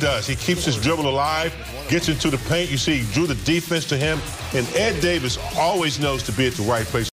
does. He keeps his dribble alive, gets into the paint. You see, he drew the defense to him. And Ed Davis always knows to be at the right place.